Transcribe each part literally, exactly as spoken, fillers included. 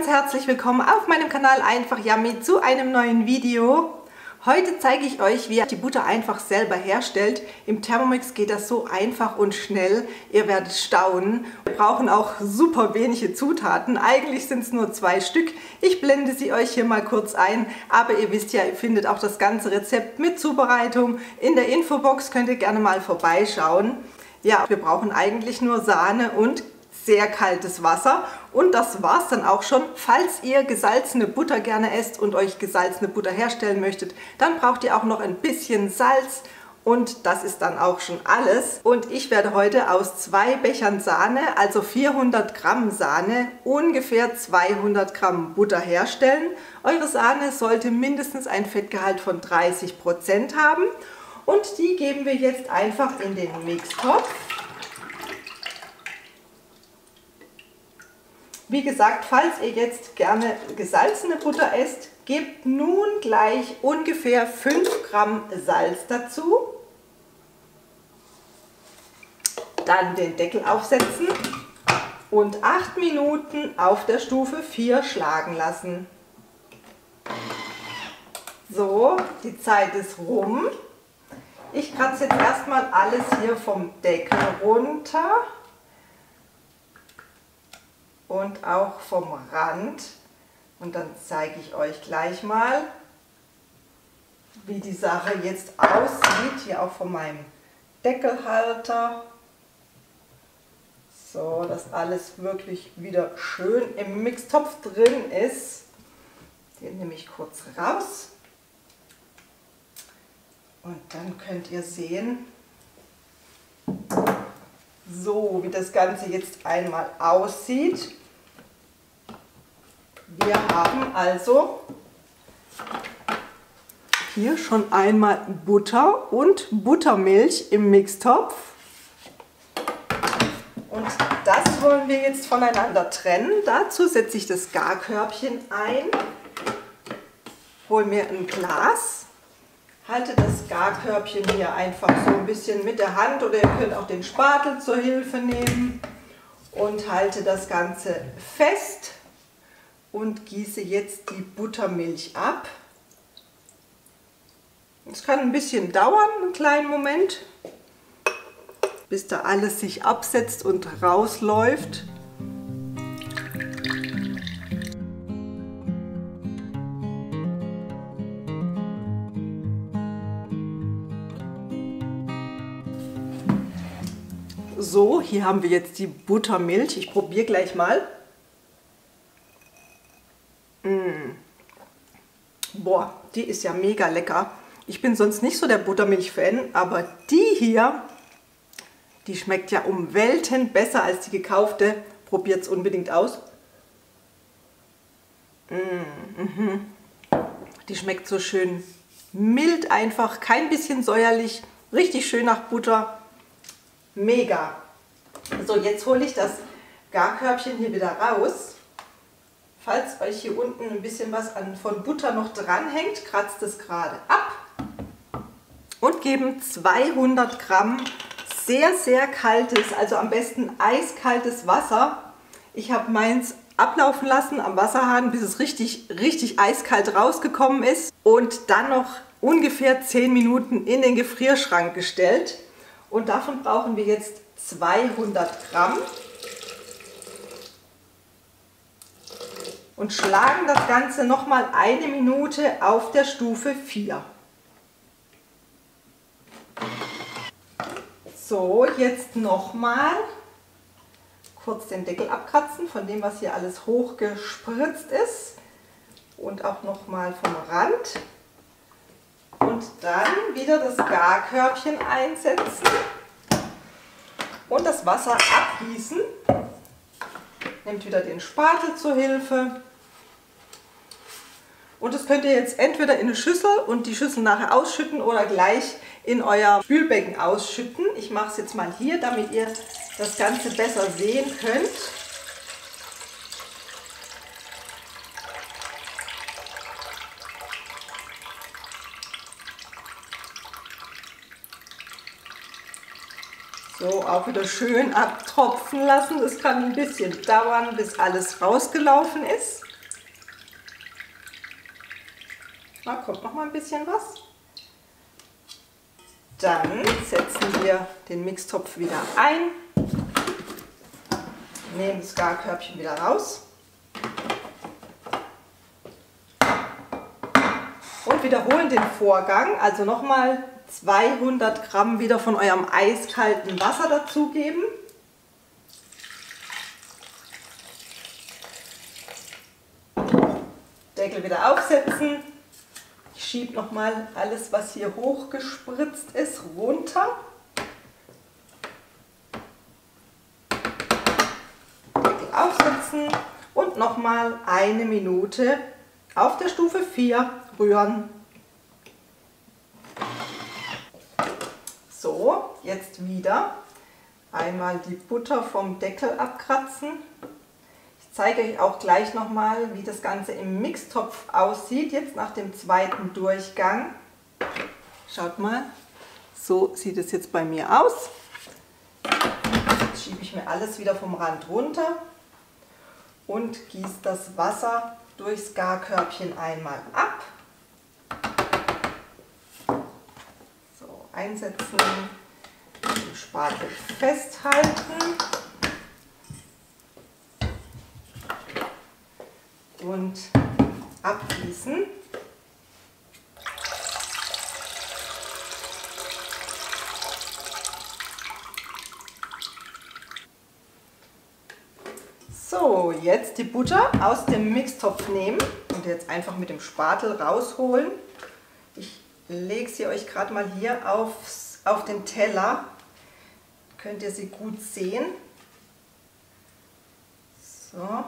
ganz herzlich willkommen auf meinem Kanal Einfach Yummy zu einem neuen Video. Heute zeige ich euch, wie ihr die Butter einfach selber herstellt. Im Thermomix geht das so einfach und schnell. Ihr werdet staunen. Wir brauchen auch super wenige Zutaten. Eigentlich sind es nur zwei Stück. Ich blende sie euch hier mal kurz ein. Aber ihr wisst ja, ihr findet auch das ganze Rezept mit Zubereitung in der Infobox. Könnt ihr gerne mal vorbeischauen. Ja, wir brauchen eigentlich nur Sahne und sehr kaltes Wasser und das war's dann auch schon. Falls ihr gesalzene Butter gerne esst und euch gesalzene Butter herstellen möchtet, dann braucht ihr auch noch ein bisschen Salz und das ist dann auch schon alles. Und ich werde heute aus zwei Bechern Sahne, also vierhundert Gramm Sahne, ungefähr zweihundert Gramm Butter herstellen. Eure Sahne sollte mindestens ein Fettgehalt von dreißig Prozent haben und die geben wir jetzt einfach in den Mixtopf. Wie gesagt, falls ihr jetzt gerne gesalzene Butter esst, gebt nun gleich ungefähr fünf Gramm Salz dazu. Dann den Deckel aufsetzen und acht Minuten auf der Stufe vier schlagen lassen. So, die Zeit ist rum. Ich kratze jetzt erstmal alles hier vom Deckel runter. Und auch vom Rand. Und dann zeige ich euch gleich mal, wie die Sache jetzt aussieht. Hier auch von meinem Deckelhalter. So, dass alles wirklich wieder schön im Mixtopf drin ist. Den nehme ich kurz raus. Und dann könnt ihr sehen, so wie das Ganze jetzt einmal aussieht. Wir haben also hier schon einmal Butter und Buttermilch im Mixtopf. Und das wollen wir jetzt voneinander trennen. Dazu setze ich das Garkörbchen ein, hole mir ein Glas, halte das Garkörbchen hier einfach so ein bisschen mit der Hand oder ihr könnt auch den Spatel zur Hilfe nehmen und halte das Ganze fest. Und gieße jetzt die Buttermilch ab. Es kann ein bisschen dauern, einen kleinen Moment, bis da alles sich absetzt und rausläuft. So, hier haben wir jetzt die Buttermilch. Ich probiere gleich mal. Mmh. Boah, die ist ja mega lecker. Ich bin sonst nicht so der Buttermilch-Fan, aber die hier, die schmeckt ja um Welten besser als die gekaufte. Probiert es unbedingt aus. Mmh. Die schmeckt so schön mild einfach, kein bisschen säuerlich, richtig schön nach Butter. Mega. So, jetzt hole ich das Garkörbchen hier wieder raus. Falls euch hier unten ein bisschen was an, von Butter noch dranhängt, kratzt es gerade ab und geben zweihundert Gramm sehr, sehr kaltes, also am besten eiskaltes Wasser. Ich habe meins ablaufen lassen am Wasserhahn, bis es richtig, richtig eiskalt rausgekommen ist und dann noch ungefähr zehn Minuten in den Gefrierschrank gestellt. Und davon brauchen wir jetzt zweihundert Gramm. Und schlagen das Ganze nochmal eine Minute auf der Stufe vier. So, jetzt nochmal kurz den Deckel abkratzen von dem, was hier alles hochgespritzt ist. Und auch nochmal vom Rand. Und dann wieder das Garkörbchen einsetzen. Und das Wasser abgießen. Nehmt wieder den Spatel zur Hilfe. Und das könnt ihr jetzt entweder in eine Schüssel und die Schüssel nachher ausschütten oder gleich in euer Spülbecken ausschütten. Ich mache es jetzt mal hier, damit ihr das Ganze besser sehen könnt. So, auch wieder schön abtropfen lassen. Das kann ein bisschen dauern, bis alles rausgelaufen ist. Da kommt noch mal ein bisschen was. Dann setzen wir den Mixtopf wieder ein, nehmen das Garkörbchen wieder raus und wiederholen den Vorgang. Also nochmal zweihundert Gramm wieder von eurem eiskalten Wasser dazugeben. Deckel wieder aufsetzen. Ich schiebe nochmal alles, was hier hochgespritzt ist, runter. Deckel aufsetzen und nochmal eine Minute auf der Stufe vier rühren. So, jetzt wieder einmal die Butter vom Deckel abkratzen. Ich zeige euch auch gleich nochmal, wie das Ganze im Mixtopf aussieht, jetzt nach dem zweiten Durchgang. Schaut mal, so sieht es jetzt bei mir aus. Jetzt schiebe ich mir alles wieder vom Rand runter und gieße das Wasser durchs Garkörbchen einmal ab. So, einsetzen, den Spatel festhalten. Und abgießen. So, jetzt die Butter aus dem Mixtopf nehmen und jetzt einfach mit dem Spatel rausholen. Ich lege sie euch gerade mal hier aufs, auf den Teller. Könnt ihr sie gut sehen. So.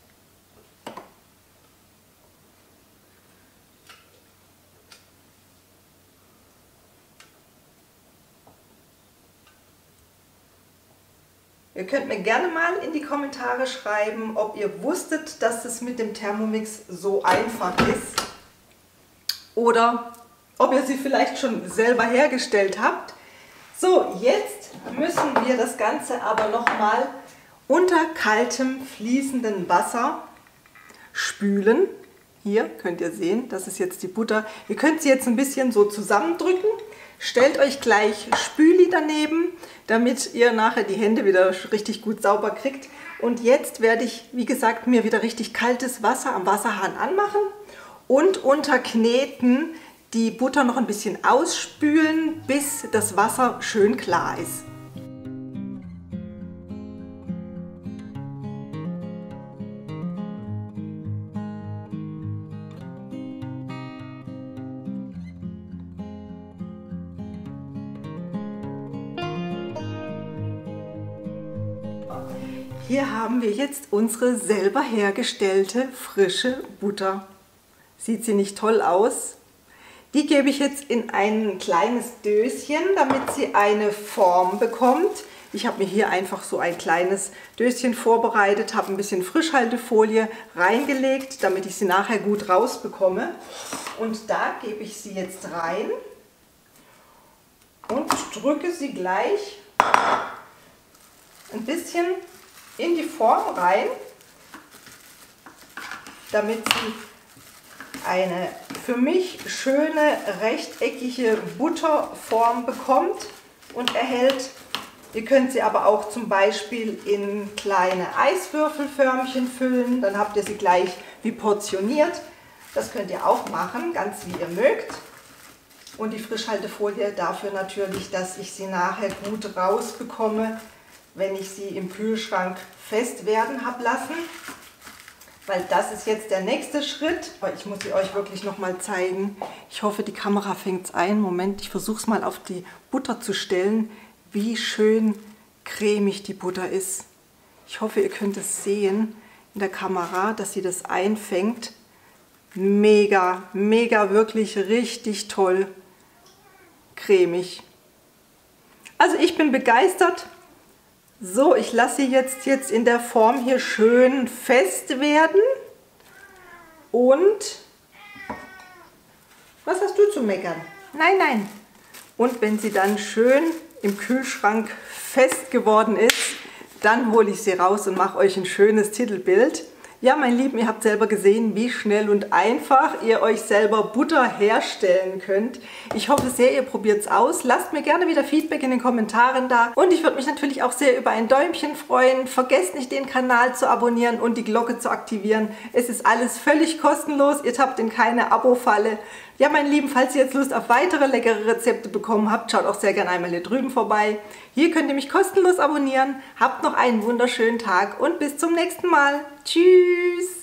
Ihr könnt mir gerne mal in die Kommentare schreiben, ob ihr wusstet, dass es mit dem Thermomix so einfach ist oder ob ihr sie vielleicht schon selber hergestellt habt. So, jetzt müssen wir das Ganze aber nochmal unter kaltem fließenden Wasser spülen. Hier könnt ihr sehen, das ist jetzt die Butter. Ihr könnt sie jetzt ein bisschen so zusammendrücken. Stellt euch gleich Spüli daneben, damit ihr nachher die Hände wieder richtig gut sauber kriegt. Und jetzt werde ich, wie gesagt, mir wieder richtig kaltes Wasser am Wasserhahn anmachen und unter Kneten die Butter noch ein bisschen ausspülen, bis das Wasser schön klar ist. Hier haben wir jetzt unsere selber hergestellte frische Butter. Sieht sie nicht toll aus? Die gebe ich jetzt in ein kleines Döschen, damit sie eine Form bekommt. Ich habe mir hier einfach so ein kleines Döschen vorbereitet, habe ein bisschen Frischhaltefolie reingelegt, damit ich sie nachher gut rausbekomme. Und da gebe ich sie jetzt rein und drücke sie gleich ein bisschen in die Form rein, damit sie eine für mich schöne rechteckige Butterform bekommt und erhält. Ihr könnt sie aber auch zum Beispiel in kleine Eiswürfelförmchen füllen, dann habt ihr sie gleich wie portioniert. Das könnt ihr auch machen, ganz wie ihr mögt. Und die Frischhaltefolie dafür natürlich, dass ich sie nachher gut rausbekomme, wenn ich sie im Kühlschrank fest werden habe lassen. Weil das ist jetzt der nächste Schritt. Aber ich muss sie euch wirklich noch mal zeigen. Ich hoffe, die Kamera fängt es ein. Moment, ich versuche es mal auf die Butter zu stellen, wie schön cremig die Butter ist. Ich hoffe, ihr könnt es sehen in der Kamera, dass sie das einfängt. Mega, mega, wirklich richtig toll cremig. Also ich bin begeistert. So, ich lasse sie jetzt, jetzt in der Form hier schön fest werden. Und was hast du zu meckern? Nein, nein. Und wenn sie dann schön im Kühlschrank fest geworden ist, dann hole ich sie raus und mache euch ein schönes Titelbild. Ja, mein Lieben, ihr habt selber gesehen, wie schnell und einfach ihr euch selber Butter herstellen könnt. Ich hoffe sehr, ihr probiert es aus. Lasst mir gerne wieder Feedback in den Kommentaren da. Und ich würde mich natürlich auch sehr über ein Däumchen freuen. Vergesst nicht, den Kanal zu abonnieren und die Glocke zu aktivieren. Es ist alles völlig kostenlos. Ihr tappt in keine Abo-Falle. Ja, meine Lieben, falls ihr jetzt Lust auf weitere leckere Rezepte bekommen habt, schaut auch sehr gerne einmal hier drüben vorbei. Hier könnt ihr mich kostenlos abonnieren. Habt noch einen wunderschönen Tag und bis zum nächsten Mal. Tschüss!